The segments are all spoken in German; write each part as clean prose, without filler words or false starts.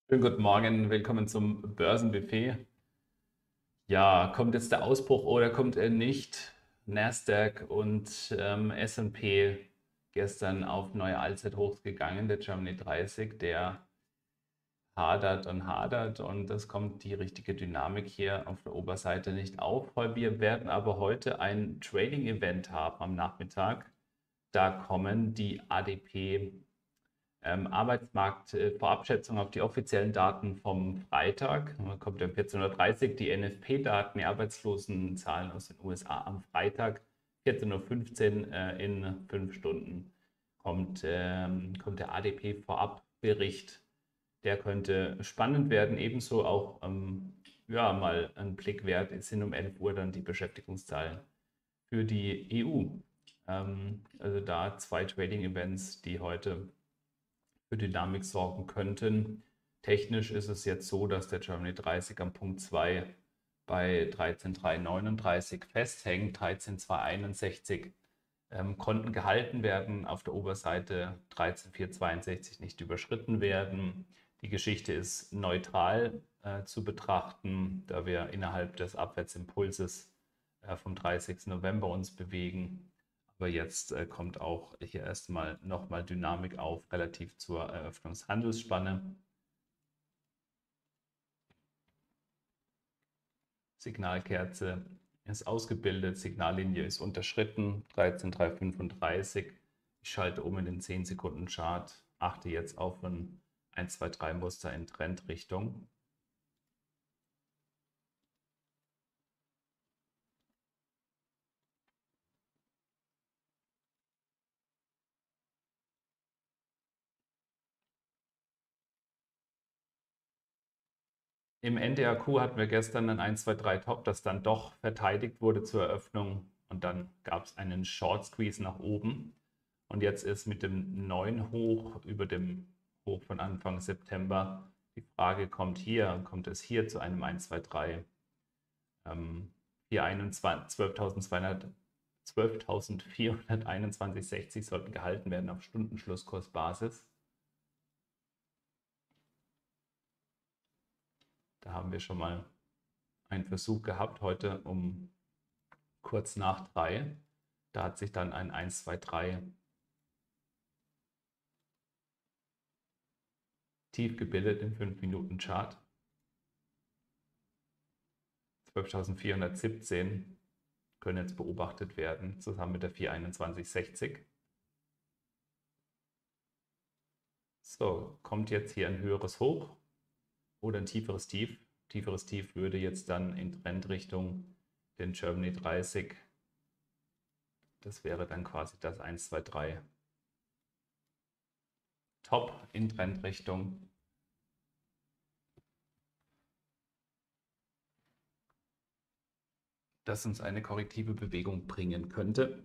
Schönen guten Morgen, willkommen zum Börsenbuffet. Ja, kommt jetzt der Ausbruch oder kommt er nicht? Nasdaq und S&P gestern auf neue Allzeithochs gegangen, der Germany 30, der hadert und das kommt die richtige Dynamik hier auf der Oberseite nicht auf. Weil wir werden aber heute ein Trading-Event haben am Nachmittag. Da kommen die ADP Arbeitsmarkt-Vorabschätzung auf die offiziellen Daten vom Freitag. Dann kommt um 14.30 Uhr die NFP-Daten, die Arbeitslosenzahlen aus den USA am Freitag, 14.15 Uhr in 5 Stunden kommt der ADP-Vorabbericht. Der könnte spannend werden, ebenso auch ja, mal ein Blick wert. Es sind um 11 Uhr dann die Beschäftigungszahlen für die EU. Also da zwei Trading-Events, die heute für Dynamik sorgen könnten. Technisch ist es jetzt so, dass der Germany 30 am Punkt 2 bei 13.339 festhängt, 13.261 konnten gehalten werden, auf der Oberseite 13.462 nicht überschritten werden. Die Geschichte ist neutral zu betrachten, da wir innerhalb des Abwärtsimpulses vom 30. November uns bewegen. Aber jetzt kommt auch hier erstmal nochmal Dynamik auf relativ zur Eröffnungshandelsspanne. Signalkerze ist ausgebildet, Signallinie ist unterschritten, 13,335. Ich schalte um in den 10 Sekunden Chart, achte jetzt auf ein 1, 2, 3 Muster in Trendrichtung. Im NDAQ hatten wir gestern ein 1, 2, 3 Top, das dann doch verteidigt wurde zur Eröffnung und dann gab es einen Short Squeeze nach oben. Und jetzt ist mit dem neuen Hoch über dem Hoch von Anfang September die Frage, kommt es hier zu einem 1, 2, 3, 12.200, 12.421,60 sollten gehalten werden auf Stundenschlusskursbasis. Da haben wir schon mal einen Versuch gehabt, heute um kurz nach 3. Da hat sich dann ein 1, 2, 3 tief gebildet im 5-Minuten-Chart. 12.417 können jetzt beobachtet werden, zusammen mit der 421,60. So, kommt jetzt hier ein höheres Hoch oder ein tieferes Tief. Tieferes Tief würde jetzt dann in Trendrichtung den Germany 30. Das wäre dann quasi das 1, 2, 3 Top in Trendrichtung. Das uns eine korrektive Bewegung bringen könnte.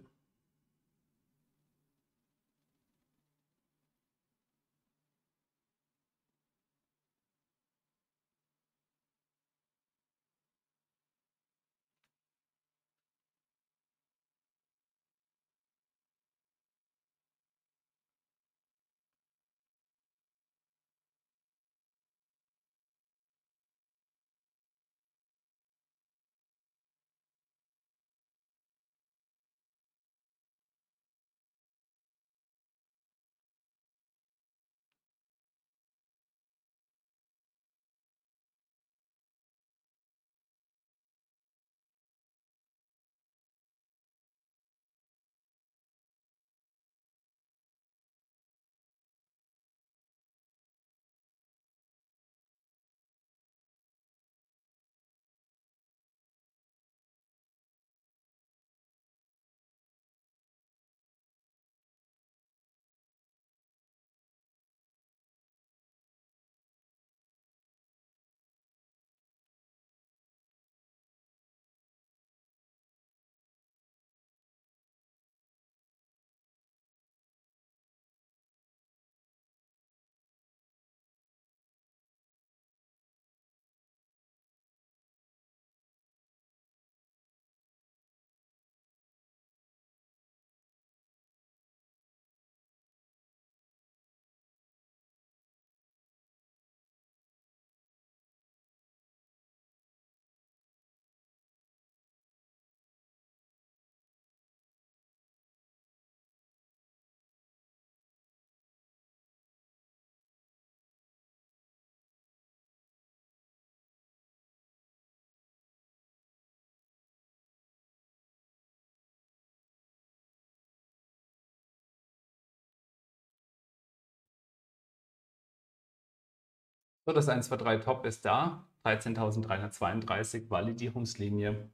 So, das 123 Top ist da. 13.332 Validierungslinie.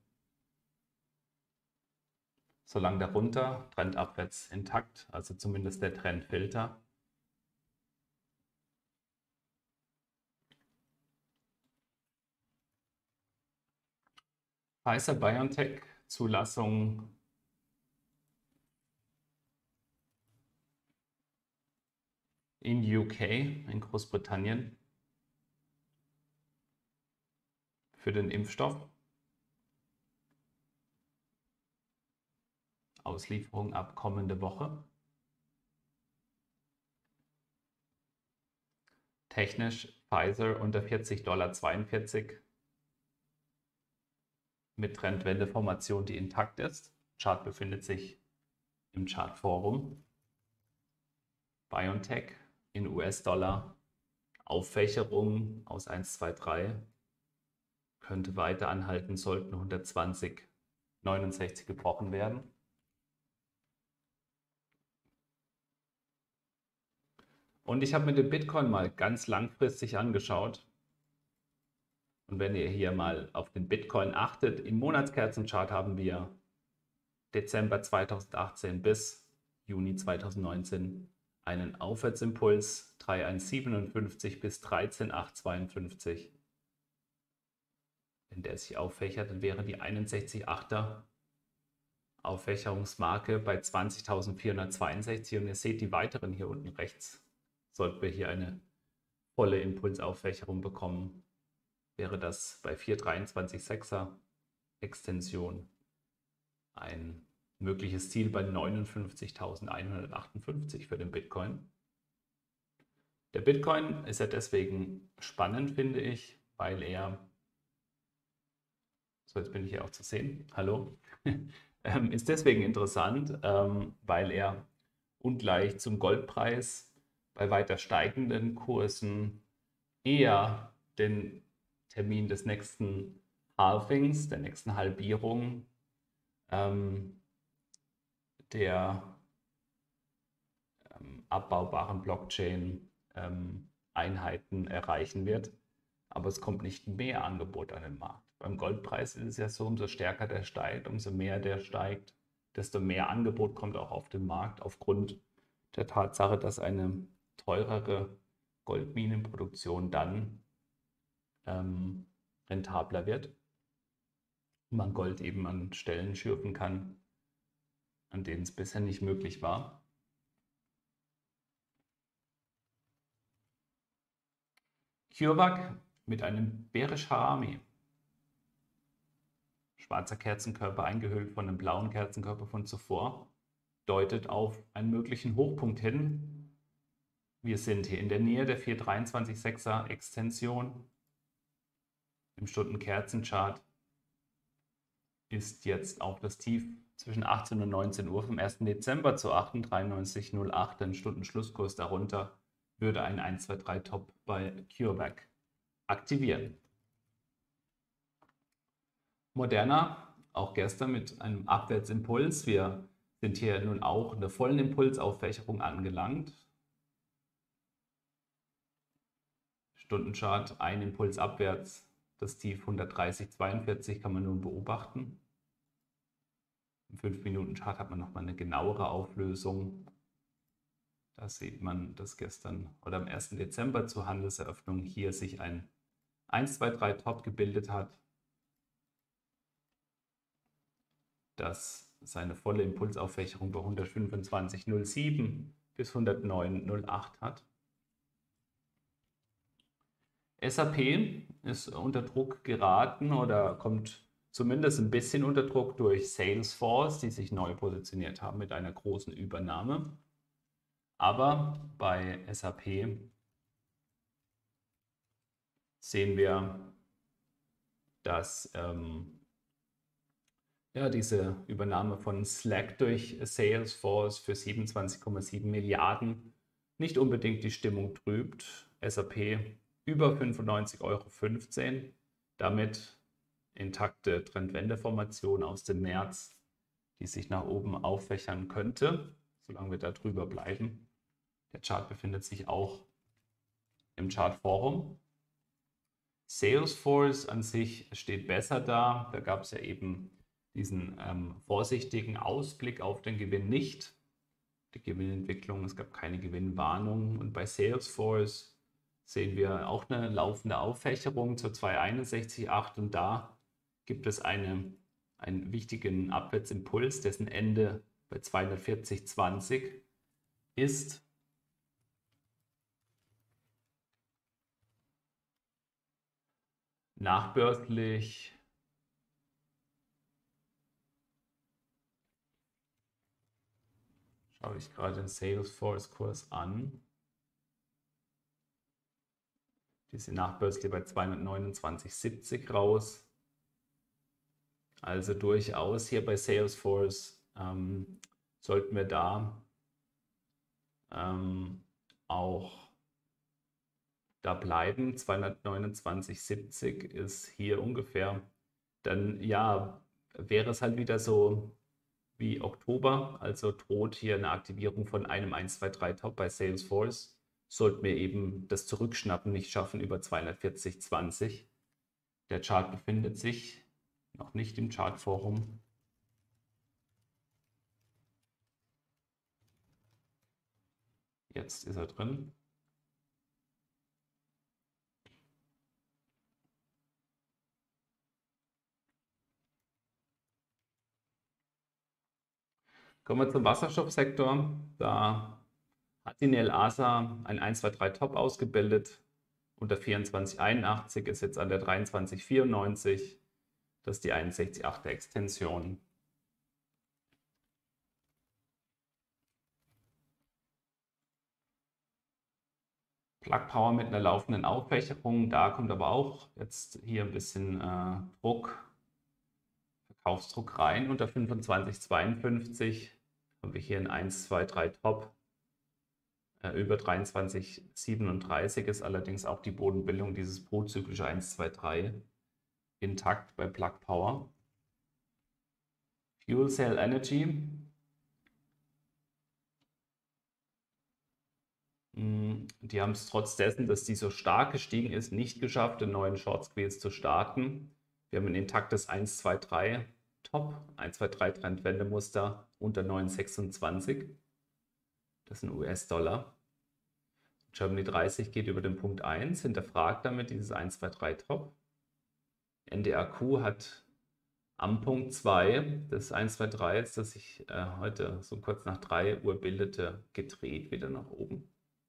Solange darunter, Trend abwärts intakt, also zumindest der Trendfilter. Pfizer-BioNTech Zulassung in UK, in Großbritannien, für den Impfstoff. Auslieferung ab kommende Woche. Technisch Pfizer unter $40,42 mit Trendwendeformation, die intakt ist. Chart befindet sich im Chartforum. BioNTech in US-Dollar. Auffächerung aus 1, 2, 3 könnte weiter anhalten, sollten 120,69 gebrochen werden. Und ich habe mir den Bitcoin mal ganz langfristig angeschaut. Und wenn ihr hier mal auf den Bitcoin achtet, im Monatskerzenchart haben wir Dezember 2018 bis Juni 2019 einen Aufwärtsimpuls 3,157 bis 13,852. Wenn der sich auffächert, dann wäre die 61,8er Auffächerungsmarke bei 20.462 und ihr seht die weiteren hier unten rechts. Sollten wir hier eine volle Impulsauffächerung bekommen, wäre das bei 4,23,6er Extension ein mögliches Ziel bei 59.158 für den Bitcoin. Der Bitcoin ist ja deswegen spannend, finde ich, weil er, so jetzt bin ich hier auch zu sehen, hallo, ist deswegen interessant, weil er ungleich zum Goldpreis bei weiter steigenden Kursen eher den Termin des nächsten Halvings, der nächsten Halbierung der abbaubaren Blockchain-Einheiten erreichen wird. Aber es kommt nicht mehr Angebot an den Markt. Beim Goldpreis ist es ja so, umso stärker der steigt, umso mehr der steigt, desto mehr Angebot kommt auch auf den Markt aufgrund der Tatsache, dass eine teurere Goldminenproduktion dann rentabler wird. Man Gold eben an Stellen schürfen kann, an denen es bisher nicht möglich war. CureVac mit einem Berish Harami. Schwarzer Kerzenkörper eingehüllt von einem blauen Kerzenkörper von zuvor, deutet auf einen möglichen Hochpunkt hin. Wir sind hier in der Nähe der 4,23,6er Extension. Im Stundenkerzenchart ist jetzt auch das Tief zwischen 18 und 19 Uhr vom 1. Dezember zu 8,9308, ein Stundenschlusskurs darunter würde ein 123 Top bei CureVac aktivieren. Moderna, auch gestern mit einem Abwärtsimpuls. Wir sind hier nun auch in der vollen Impulsauffächerung angelangt. Stundenchart, ein Impuls abwärts, das Tief 130,42 kann man nun beobachten. Im 5-Minuten-Chart hat man nochmal eine genauere Auflösung. Da sieht man, dass gestern oder am 1. Dezember zur Handelseröffnung hier sich ein 123 Top gebildet hat, das seine volle Impulsauffächerung bei 125,07 bis 109,08 hat. SAP ist unter Druck geraten oder kommt zumindest ein bisschen unter Druck durch Salesforce, die sich neu positioniert haben mit einer großen Übernahme. Aber bei SAP sehen wir, dass diese Übernahme von Slack durch Salesforce für 27,7 Milliarden nicht unbedingt die Stimmung trübt. SAP über 95,15 €, damit intakte Trendwendeformation aus dem März, die sich nach oben auffächern könnte, solange wir da drüber bleiben. Der Chart befindet sich auch im Chartforum. Salesforce an sich steht besser da. Da gab es ja eben diesen vorsichtigen Ausblick auf den Gewinn nicht. Die Gewinnentwicklung, es gab keine Gewinnwarnung. Und bei Salesforce sehen wir auch eine laufende Auffächerung zur 261,8 und da gibt es einen wichtigen Abwärtsimpuls, dessen Ende bei 240,20 ist. Nachbörslich schaue ich gerade den Salesforce-Kurs an. Die sind nachbörslich bei 229,70 raus. Also durchaus hier bei Salesforce sollten wir da auch da bleiben. 229,70 ist hier ungefähr. Dann ja, wäre es halt wieder so wie Oktober, also droht hier eine Aktivierung von einem 1, 2, 3 Top bei Salesforce. Sollten wir eben das Zurückschnappen nicht schaffen über 240,20. Der Chart befindet sich noch nicht im Chartforum. Jetzt ist er drin. Kommen wir zum Wasserstoffsektor. Da hat die Nel Asa ein 1, 2, 3 Top ausgebildet. Unter 24,81 ist jetzt an der 23,94. Das ist die 61,8er Extension. Plug Power mit einer laufenden Auffächerung. Da kommt aber auch jetzt hier ein bisschen Verkaufsdruck rein. Unter 25,52 haben wir hier ein 1, 2, 3 Top. Über 23,37 ist allerdings auch die Bodenbildung dieses prozyklische 1, 2, 3 intakt bei Plug Power. Fuel Cell Energy. Die haben es trotz dessen, dass die so stark gestiegen ist, nicht geschafft, den neuen Short Squeeze zu starten. Wir haben ein intaktes 1, 2, 3 Top, 1, 2, 3 Trendwendemuster unter 9,26. Das ist ein US-Dollar. Germany 30 geht über den Punkt 1, hinterfragt damit dieses 1, 2, 3 Top. NDAQ hat am Punkt 2, das 1, 2, 3, das sich heute so kurz nach 3 Uhr bildete, gedreht wieder nach oben.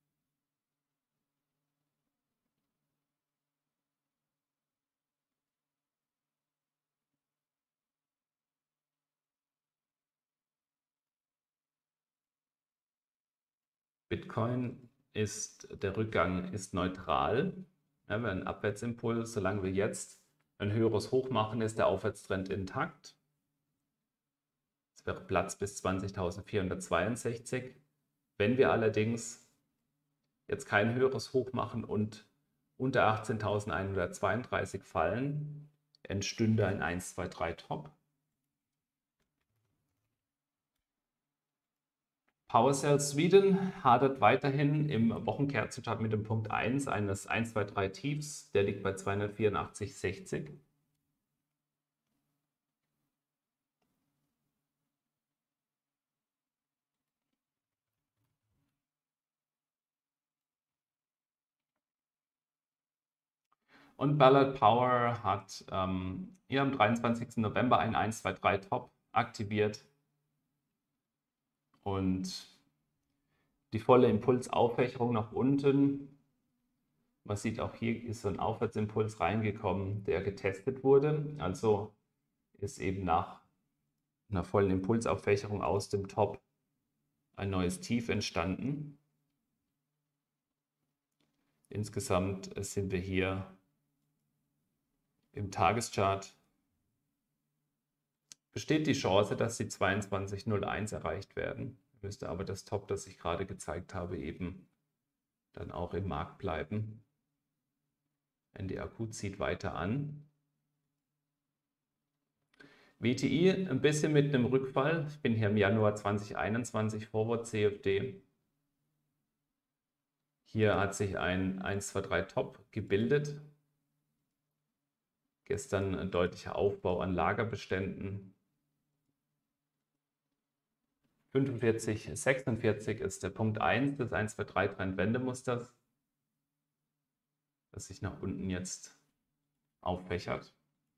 Bitcoin ist, der Rückgang ist neutral. Ja, wir haben einen Abwärtsimpuls, solange wir jetzt ein höheres Hoch machen, ist der Aufwärtstrend intakt. Es wäre Platz bis 20.462. Wenn wir allerdings jetzt kein höheres Hoch machen und unter 18.132 fallen, entstünde ein 1, 2, 3 Top. PowerCell Sweden hadert weiterhin im Wochenkerzenchart mit dem Punkt 1 eines 1, 2, 3 Tiefs. Der liegt bei 284,60. Und Ballard Power hat hier am 23. November ein 1, 2, 3 Top aktiviert. Und die volle Impulsaufwächerung nach unten. Man sieht auch hier ist so ein Aufwärtsimpuls reingekommen, der getestet wurde. Also ist eben nach einer vollen Impulsaufwächerung aus dem Top ein neues Tief entstanden. Insgesamt sind wir hier im Tageschart. Besteht die Chance, dass die 22,01 erreicht werden. Müsste aber das Top, das ich gerade gezeigt habe, eben dann auch im Markt bleiben. NDAQ zieht weiter an. WTI ein bisschen mit einem Rückfall. Ich bin hier im Januar 2021 Forward CFD. Hier hat sich ein 1, 2, 3 Top gebildet. Gestern ein deutlicher Aufbau an Lagerbeständen. 45, 46 ist der Punkt 1 des 1, 2, 3 Trendwendemusters, das sich nach unten jetzt auffächert.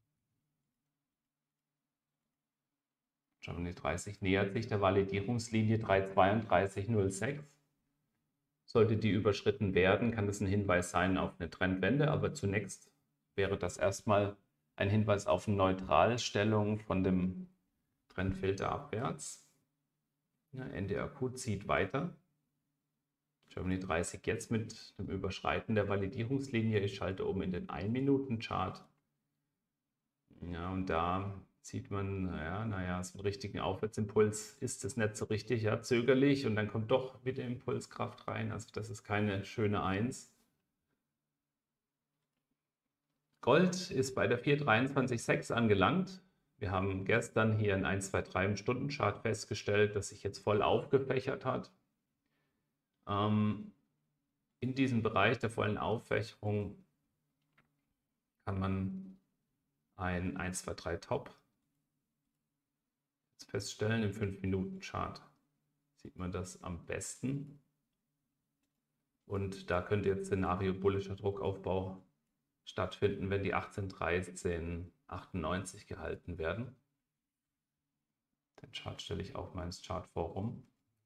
Germany 30 nähert sich der Validierungslinie 332,06. Sollte die überschritten werden, kann das ein Hinweis sein auf eine Trendwende, aber zunächst wäre das erstmal ein Hinweis auf eine Neutralstellung von dem Trendfilter abwärts. Ja, NDRQ zieht weiter. Germany 30 jetzt mit dem Überschreiten der Validierungslinie. Ich schalte um in den 1-Minuten-Chart. Ja, und da sieht man, naja, so einen richtigen Aufwärtsimpuls ist es nicht so richtig, ja, zögerlich, und dann kommt doch wieder Impulskraft rein. Also das ist keine schöne 1. Gold ist bei der 423,6 angelangt. Wir haben gestern hier in 1, 2, 3 im Stundenchart festgestellt, dass sich jetzt voll aufgefächert hat. In diesem Bereich der vollen Auffächerung kann man ein 1, 2, 3 Top feststellen. Im 5-Minuten-Chart sieht man das am besten. Und da könnte jetzt Szenario bullischer Druckaufbau stattfinden, wenn die 18,13,98 gehalten werden. Den Chart stelle ich auch mal ins Chartforum.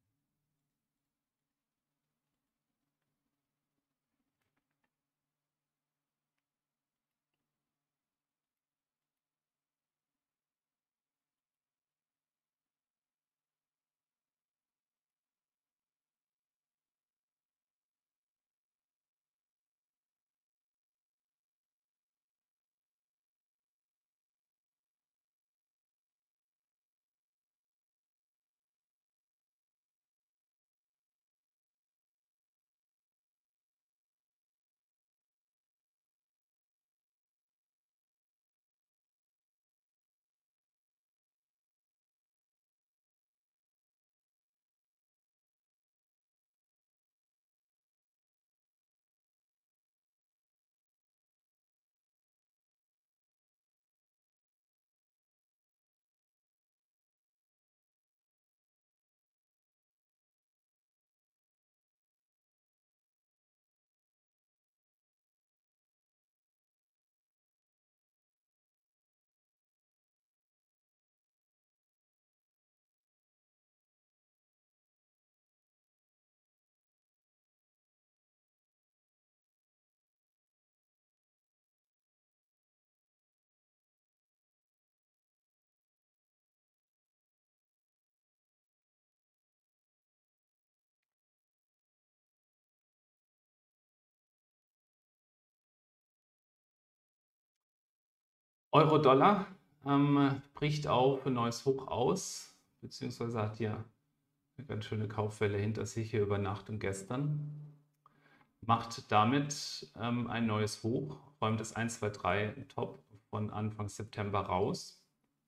Euro-Dollar bricht auf ein neues Hoch aus, beziehungsweise hat hier eine ganz schöne Kaufwelle hinter sich hier über Nacht und gestern. Macht damit ein neues Hoch, räumt das 1, 2, 3 Top von Anfang September raus.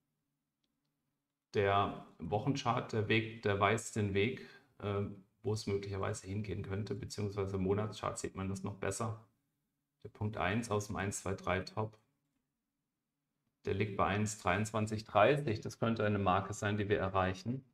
Der Wochenchart, der weist den Weg, wo es möglicherweise hingehen könnte, beziehungsweise im Monatschart sieht man das noch besser. Der Punkt 1 aus dem 1, 2, 3 Top, der liegt bei 1,2330. Das könnte eine Marke sein, die wir erreichen.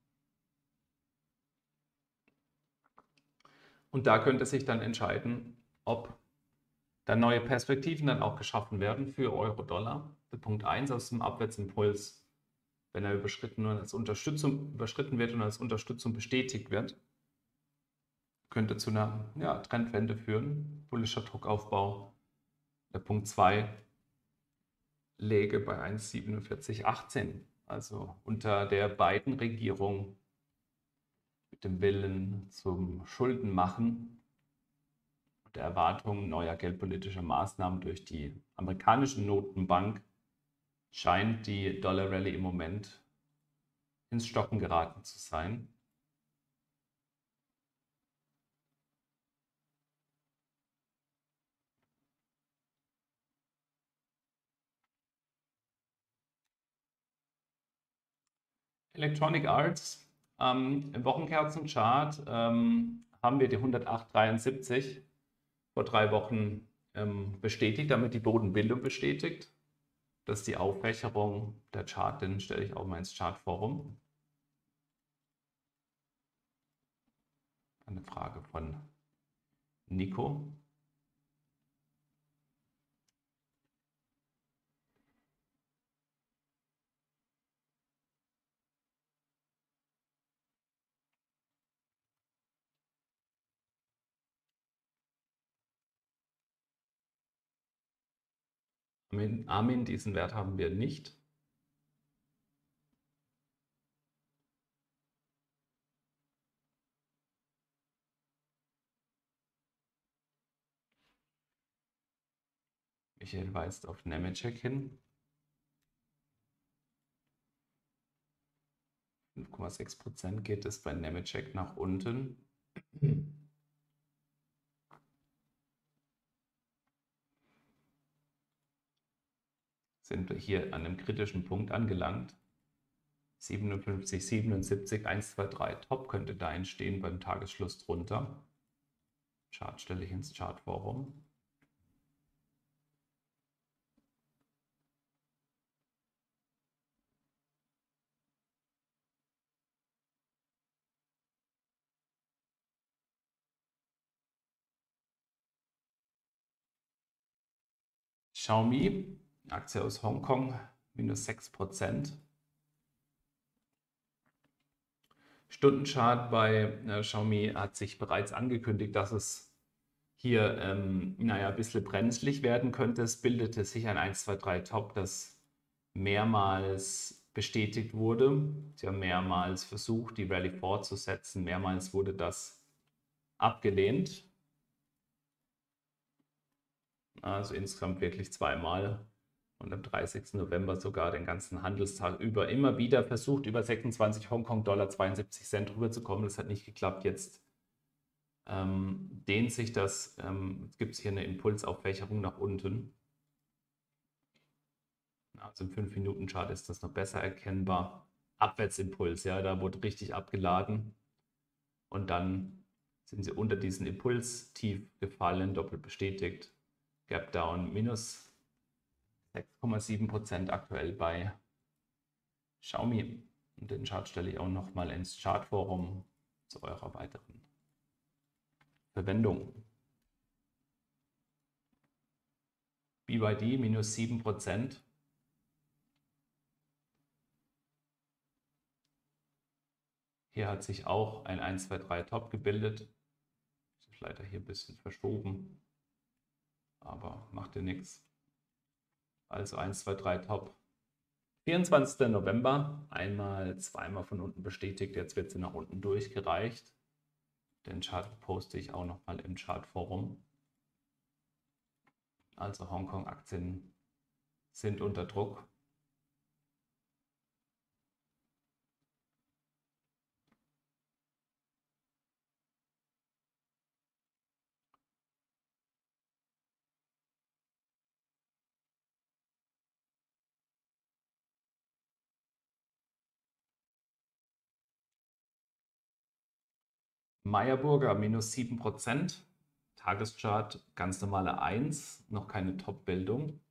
Und da könnte sich dann entscheiden, ob dann neue Perspektiven dann auch geschaffen werden für Euro-Dollar. Der Punkt 1 aus dem Abwärtsimpuls, wenn er überschritten wird und als Unterstützung bestätigt wird, könnte zu einer Trendwende führen. Bullischer Druckaufbau. Der Punkt 2 läge bei 1,4718. Also unter der Biden-Regierung mit dem Willen zum Schuldenmachen und der Erwartung neuer geldpolitischer Maßnahmen durch die amerikanische Notenbank scheint die Dollar-Rallye im Moment ins Stocken geraten zu sein. Electronic Arts, im Wochenkerzenchart haben wir die 108,73 vor 3 Wochen bestätigt, damit die Bodenbildung bestätigt. Das ist die Auffächerung der Chart, den stelle ich auch mal ins Chartforum. Eine Frage von Nico. Armin, diesen Wert haben wir nicht. Michael weist auf Nemetschek hin. 5,6% geht es bei Nemetschek nach unten. Sind wir hier an einem kritischen Punkt angelangt. 57, 77, 1, 2, 3 Top könnte da entstehen beim Tagesschluss drunter. Chart stelle ich ins Chartforum. Xiaomi, Aktie aus Hongkong, minus 6%. Stundenchart bei Xiaomi hat sich bereits angekündigt, dass es hier ein bisschen brenzlig werden könnte. Es bildete sich ein 1, 2, 3 Top, das mehrmals bestätigt wurde. Sie haben mehrmals versucht, die Rallye fortzusetzen. Mehrmals wurde das abgelehnt. Also insgesamt wirklich zweimal. Und am 30. November sogar den ganzen Handelstag über immer wieder versucht, über 26 Hongkong-Dollar 72 Cent rüberzukommen. Das hat nicht geklappt. Jetzt dehnt sich das, gibt es hier eine Impulsaufwächerung nach unten. Also im 5-Minuten-Chart ist das noch besser erkennbar. Abwärtsimpuls, ja, da wurde richtig abgeladen. Und dann sind sie unter diesen Impuls tief gefallen, doppelt bestätigt. Gap Down minus 6,7% aktuell bei Xiaomi. Und den Chart stelle ich auch nochmal ins Chartforum zu eurer weiteren Verwendung. BYD minus 7%. Hier hat sich auch ein 1, 2, 3 Top gebildet. Das ist leider hier ein bisschen verschoben, aber macht ja nichts. Also 1, 2, 3 Top. 24. November, einmal, zweimal von unten bestätigt, jetzt wird sie nach unten durchgereicht. Den Chart poste ich auch nochmal im Chartforum. Also Hongkong-Aktien sind unter Druck. Meyer Burger minus 7%. Tageschart ganz normale 1, noch keine Top-Bildung.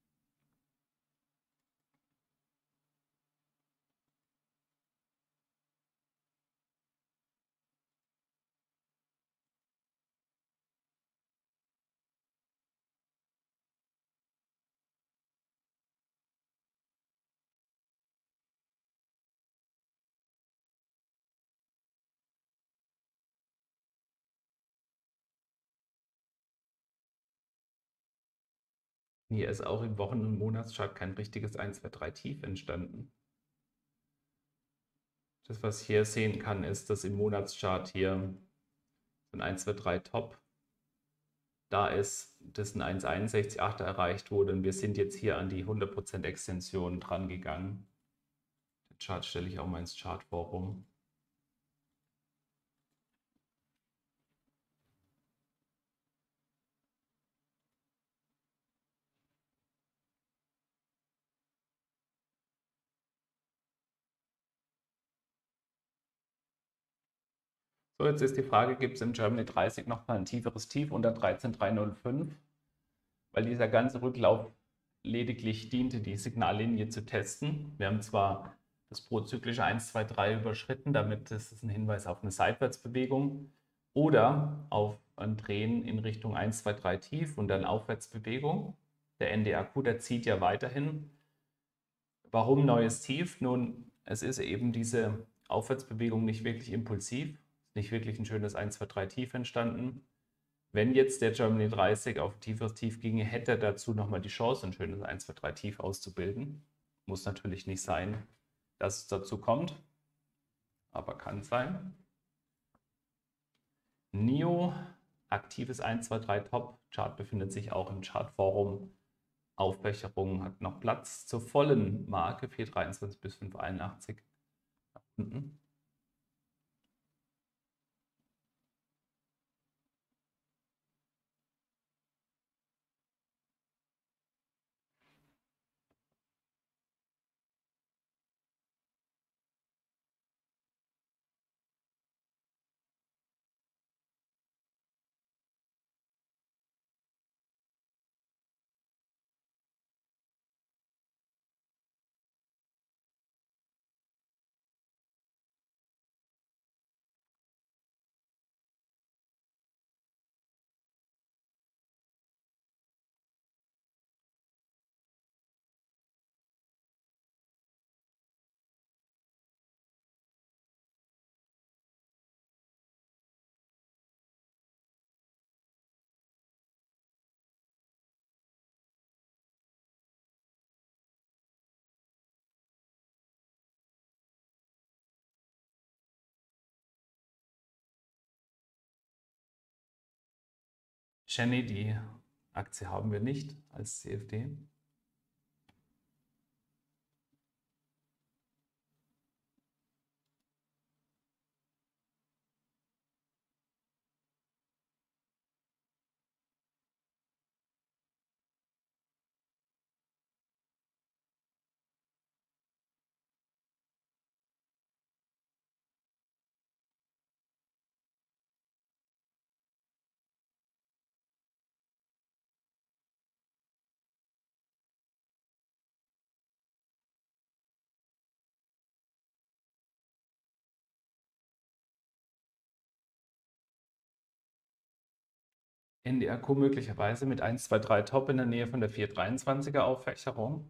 Hier ist auch im Wochen- und Monatschart kein richtiges 1, 2, 3 Tief entstanden. Das, was ich hier sehen kann, ist, dass im Monatschart hier ein 1, 2, 3 Top da ist, das ein 1,618 erreicht wurde und wir sind jetzt hier an die 100% Extension dran gegangen. Den Chart stelle ich auch mal ins Chartforum. So, jetzt ist die Frage, gibt es im Germany 30 noch mal ein tieferes Tief unter 13,305? Weil dieser ganze Rücklauf lediglich diente, die Signallinie zu testen. Wir haben zwar das prozyklische 1, 2, 3 überschritten, damit ist es ein Hinweis auf eine Seitwärtsbewegung oder auf ein Drehen in Richtung 1, 2, 3 tief und dann Aufwärtsbewegung. Der NDAQ, der zieht ja weiterhin. Warum neues Tief? Nun, es ist eben diese Aufwärtsbewegung nicht wirklich impulsiv, nicht wirklich ein schönes 1, 2, 3 Tief entstanden. Wenn jetzt der Germany 30 auf ein tieferes Tief ginge, hätte er dazu nochmal die Chance, ein schönes 1, 2, 3 Tief auszubilden. Muss natürlich nicht sein, dass es dazu kommt, aber kann sein. NIO, aktives 1, 2, 3 Top. Chart befindet sich auch im Chartforum. Aufwächerung hat noch Platz zur vollen Marke 423 bis 581 nach unten. Jenny, die Aktie haben wir nicht als CFD. NDAQ möglicherweise mit 1, 2, 3 Top in der Nähe von der 423er Auffächerung.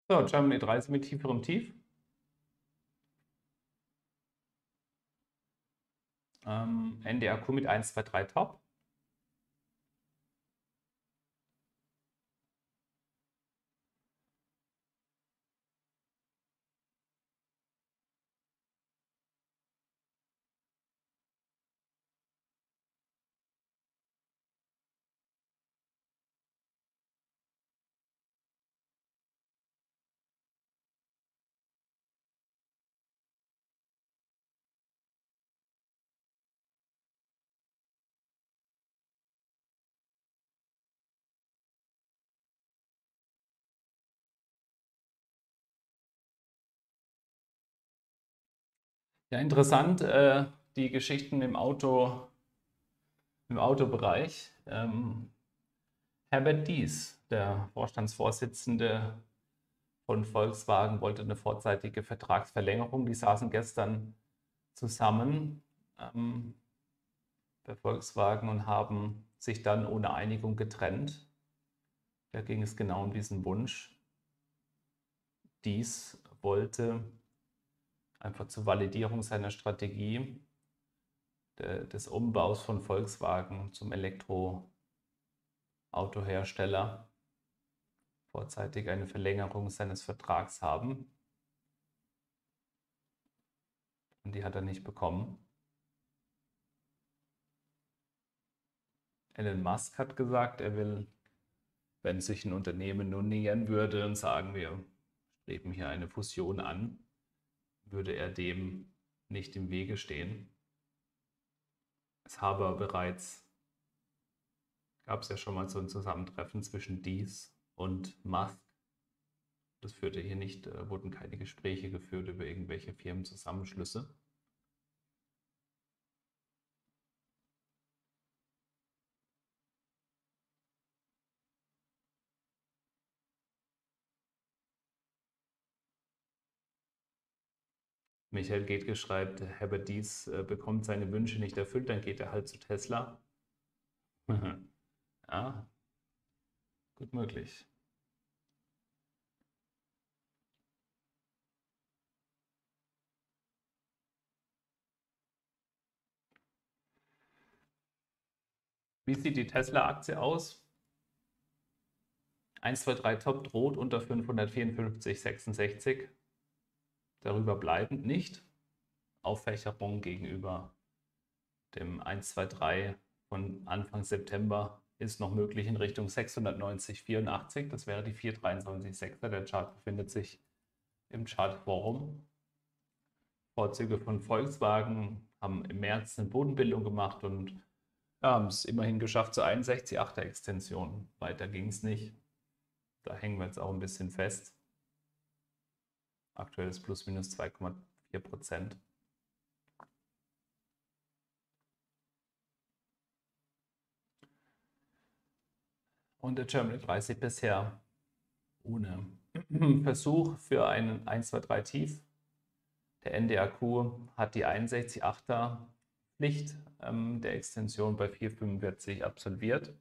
So, Germany 30 mit tieferem Tief. NDAQ mit 1, 2, 3 Top. Ja, interessant, die Geschichten im Autobereich. Herbert Diess, der Vorstandsvorsitzende von Volkswagen, wollte eine vorzeitige Vertragsverlängerung. Die saßen gestern zusammen bei Volkswagen und haben sich dann ohne Einigung getrennt. Da ging es genau um diesen Wunsch. Diess wollte einfach zur Validierung seiner Strategie des Umbaus von Volkswagen zum Elektroautohersteller vorzeitig eine Verlängerung seines Vertrags haben. Und die hat er nicht bekommen. Elon Musk hat gesagt, er will, wenn sich ein Unternehmen nun nähern würde und sagen, wir streben hier eine Fusion an, würde er dem nicht im Wege stehen. Es habe bereits, gab es ja schon mal so ein Zusammentreffen zwischen Diess und Musk. Das führte hier nicht, wurden keine Gespräche geführt über irgendwelche Firmenzusammenschlüsse. Michael Getke schreibt, Herbert Diess bekommt seine Wünsche nicht erfüllt, dann geht er halt zu Tesla. Ja, gut möglich. Wie sieht die Tesla-Aktie aus? 1, 2, 3 Top droht unter 554,66. Darüber bleibend nicht. Auffächerung gegenüber dem 1, 2, 3 von Anfang September ist noch möglich in Richtung 690,84. Das wäre die 423,6er. Der Chart befindet sich im Chartforum. Vorzüge von Volkswagen haben im März eine Bodenbildung gemacht und haben es immerhin geschafft zur 61,8er Extension. Weiter ging es nicht. Da hängen wir jetzt auch ein bisschen fest. Aktuell ist plus minus 2,4%. Und der Germany 30 bisher ohne Versuch für einen 1, 2, 3 Tief. Der NDAQ hat die 61,8er Pflicht der Extension bei 4,45 absolviert.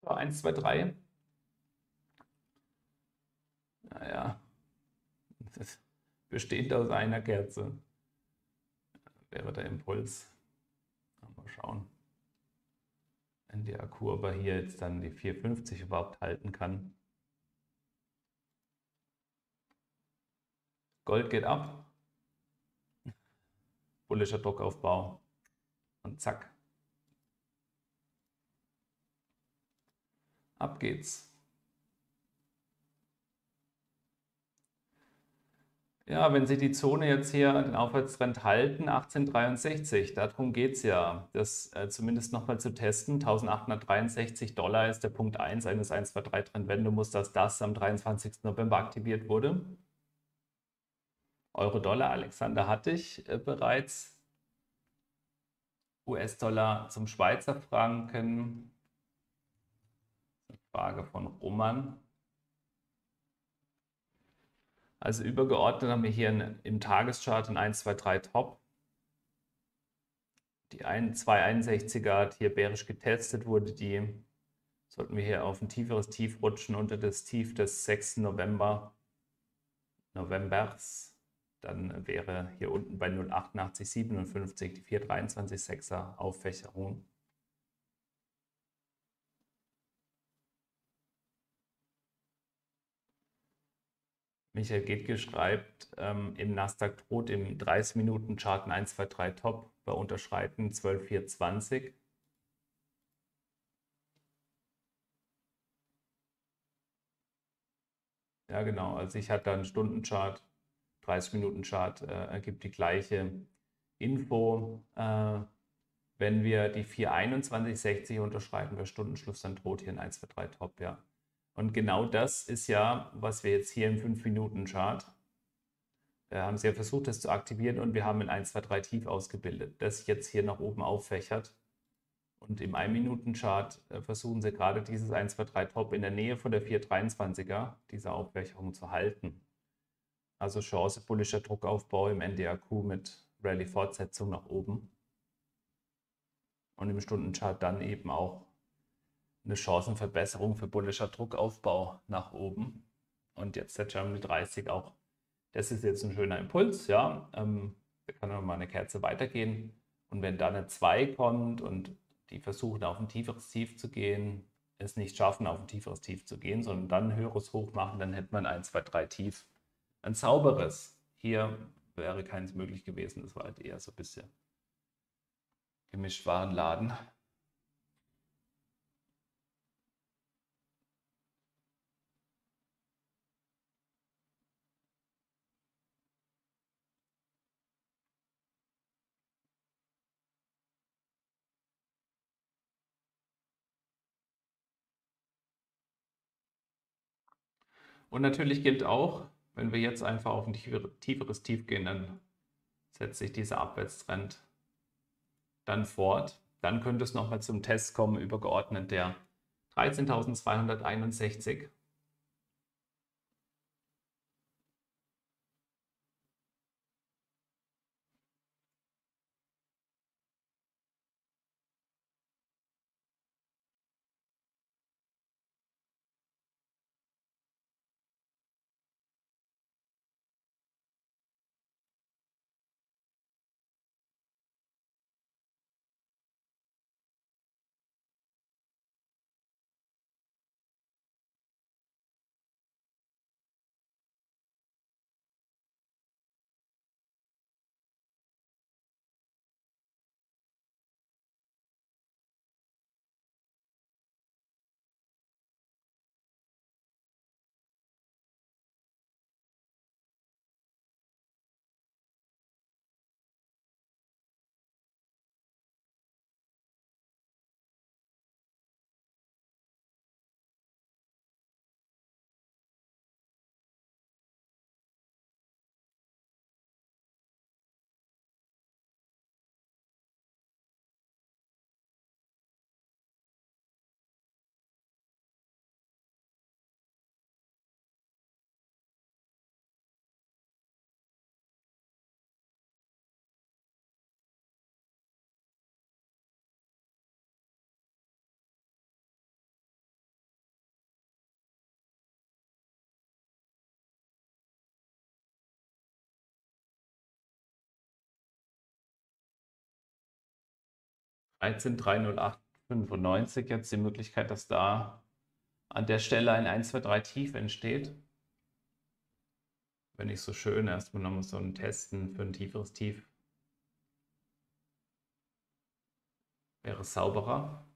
So, 1, 2, 3. Naja, das ist bestehend aus einer Kerze. Wäre der Impuls. Mal schauen. Wenn die Kurve hier jetzt dann die 450 überhaupt halten kann. Gold geht ab. Bullischer Druckaufbau. Und zack. Ab geht's. Ja, wenn Sie die Zone jetzt hier, den Aufwärtstrend halten, 1863, darum geht es ja, das zumindest nochmal zu testen. 1863 Dollar ist der Punkt 1 eines 1-2-3-Trendwendemusters, das am 23. November aktiviert wurde. Euro-Dollar, Alexander hatte ich bereits. US-Dollar zum Schweizer Franken. Frage von Roman. Also übergeordnet haben wir hier im Tageschart ein 1, 2, 3 Top. Die 261er hat hier bärisch getestet, sollten wir hier auf ein tieferes Tief rutschen unter das Tief des 6. Novembers. Dann wäre hier unten bei 0,8857 die 4,23,6er Auffächerung. Michael Getke schreibt, im Nasdaq droht im 30-Minuten-Chart ein 1, 2, 3 Top bei Unterschreiten 12,420. Ja, genau. Also ich hatte da einen Stundenchart, 30-Minuten-Chart ergibt die gleiche Info. Wenn wir die 4,2160 unterschreiten bei Stundenschluss, dann droht hier ein 1, 2, 3 Top, ja. Und genau das ist ja, was wir jetzt hier im 5-Minuten-Chart haben sie ja versucht, das zu aktivieren und wir haben ein 1, 2, 3 Tief ausgebildet, das jetzt hier nach oben auffächert. Und im 1-Minuten-Chart versuchen sie gerade dieses 1, 2, 3 Top in der Nähe von der 4,23er, dieser Aufwächerung zu halten. Also Chance, bullischer Druckaufbau im NDAQ mit Rallye-Fortsetzung nach oben. Und im Stundenchart dann eben auch eine Chancenverbesserung für bullischer Druckaufbau nach oben. Und jetzt der Germany 30 auch. Das ist jetzt ein schöner Impuls, ja. Da kann noch mal eine Kerze weitergehen. Und wenn da eine 2 kommt und die versuchen auf ein tieferes Tief zu gehen, es nicht schaffen, auf ein tieferes Tief zu gehen, sondern dann ein höheres Hoch machen, dann hätte man 1, 2, 3 Tief. Ein sauberes. Hier wäre keins möglich gewesen. Das war halt eher so ein bisschen Gemischtwarenladen. Und natürlich gilt auch, wenn wir jetzt einfach auf ein tieferes Tief gehen, dann setzt sich dieser Abwärtstrend dann fort. Dann könnte es nochmal zum Test kommen, übergeordnet der 13.261. 13,308,95 jetzt die Möglichkeit, dass da an der Stelle ein 1, 2, 3 Tief entsteht. Wenn nicht so schön, erstmal nochmal so ein Testen für ein tieferes Tief. Wäre sauberer.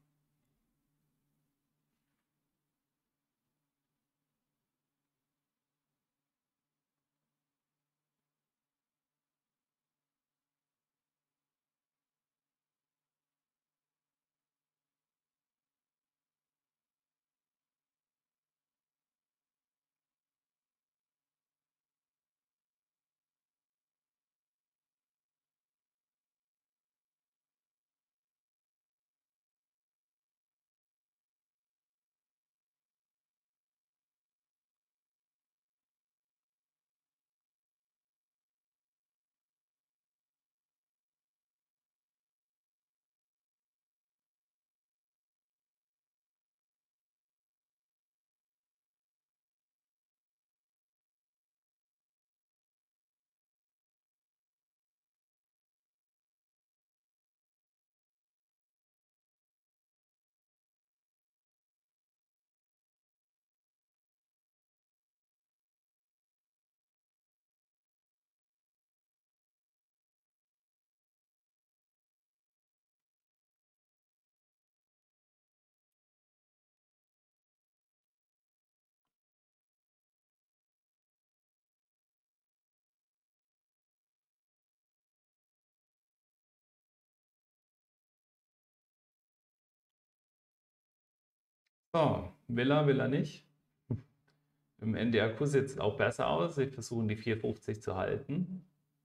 So, will er nicht. Im NDRQ sieht es auch besser aus. Sie versuchen die 4,50 zu halten.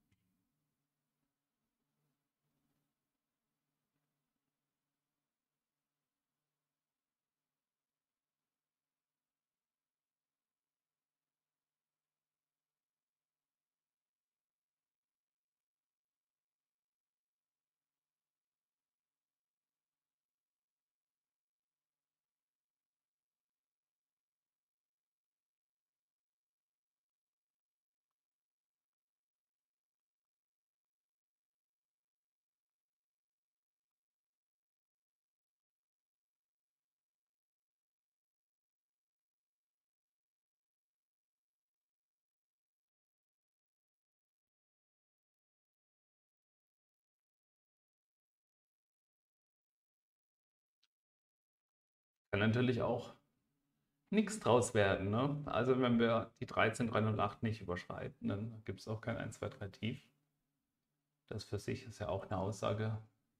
Kann natürlich auch nichts draus werden. Ne? Also wenn wir die 13,308 nicht überschreiten, dann gibt es auch kein 1, 2, 3 Tief. Das für sich ist ja auch eine Aussage.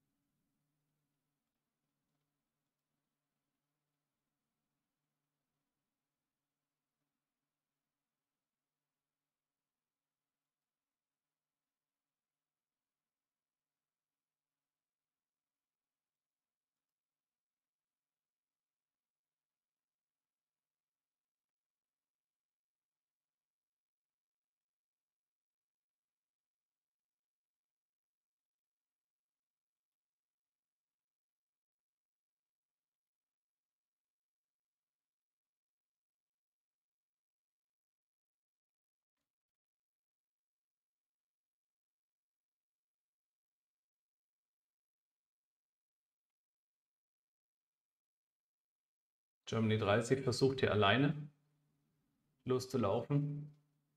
Germany 30 versucht hier alleine loszulaufen.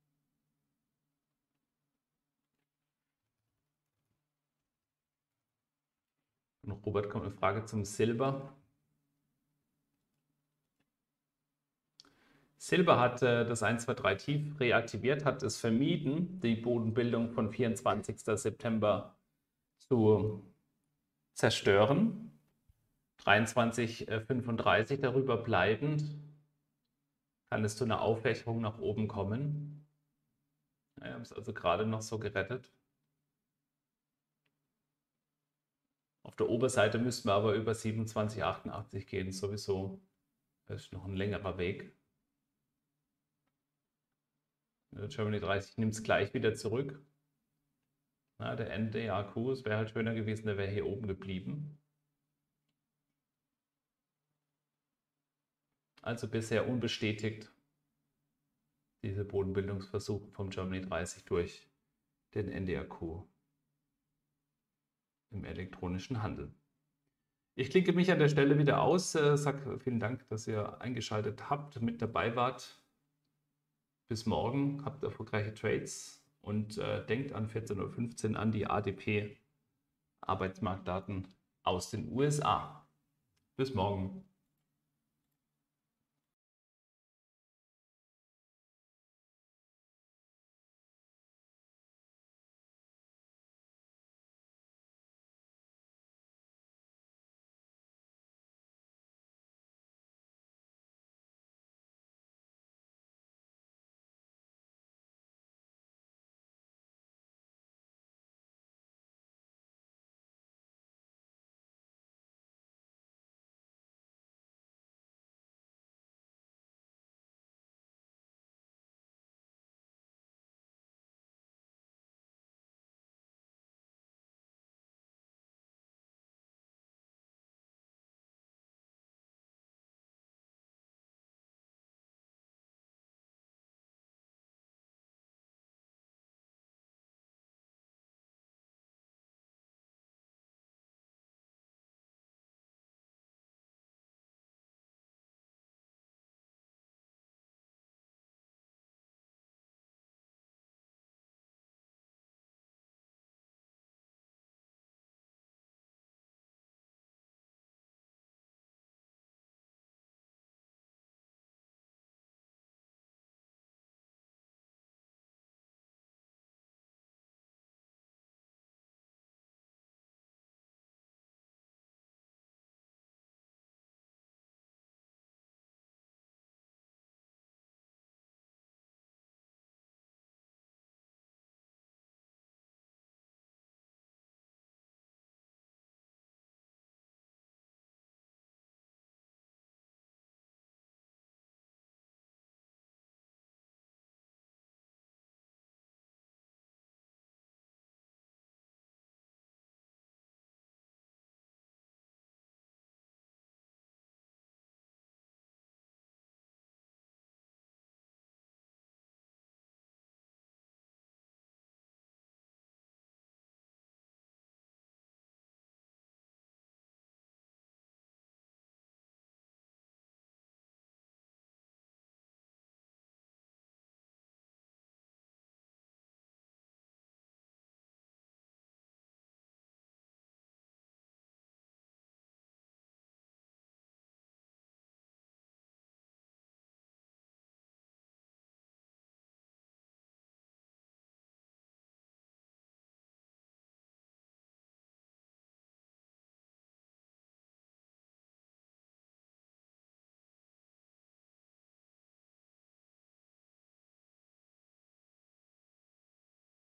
Und Robert kommt eine Frage zum Silber. Silber hat das 1, 2, 3 Tief reaktiviert, hat es vermieden, die Bodenbildung von 24. September zu zerstören. 23,35 darüber bleibend kann es zu einer Aufwärterung nach oben kommen. Wir haben es also gerade noch so gerettet. Auf der Oberseite müssten wir aber über 27,88 gehen, sowieso. Das ist noch ein längerer Weg. Germany 30 nimmt es gleich wieder zurück. Na, der NDAQ, es wäre halt schöner gewesen, der wäre hier oben geblieben. Also bisher unbestätigt diese Bodenbildungsversuche vom Germany 30 durch den NDAQ im elektronischen Handel. Ich klicke mich an der Stelle wieder aus, sage vielen Dank, dass ihr eingeschaltet habt, mit dabei wart. Bis morgen, habt erfolgreiche Trades und denkt an 14:15 Uhr an die ADP Arbeitsmarktdaten aus den USA. Bis morgen.